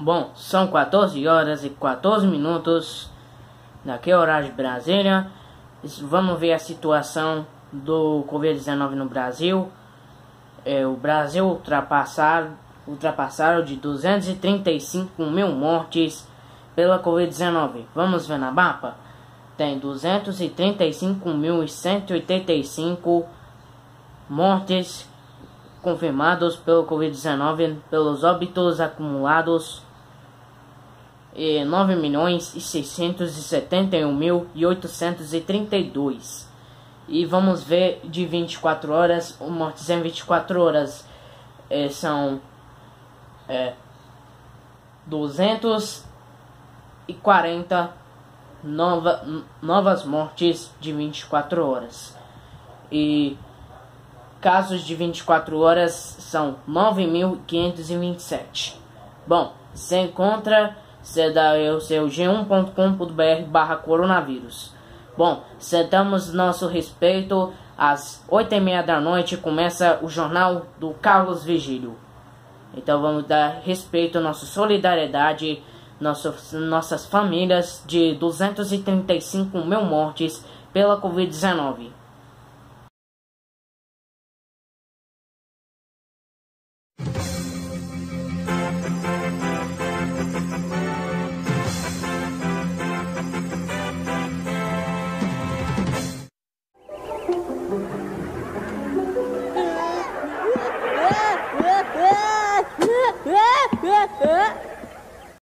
Bom, são 14 horas e 14 minutos, daqui é o horário de Brasília. Vamos ver a situação do Covid-19 no Brasil. O Brasil ultrapassaram de 235 mil mortes pela Covid-19. Vamos ver na mapa? Tem 235.185 mortes confirmados pelo Covid-19, pelos óbitos acumulados 9.671.832. E vamos ver de 24 horas, mortes em 24 horas são 240 novas mortes de 24 horas. E casos de 24 horas são 9.527. Bom, se encontra, você dá o seu g1.com.br/coronavírus. Bom, sentamos nosso respeito. Às 8h30 da noite começa o jornal do Carlos Vigílio. Então vamos dar respeito, nossa solidariedade, nossas famílias de 235 mil mortes pela Covid-19.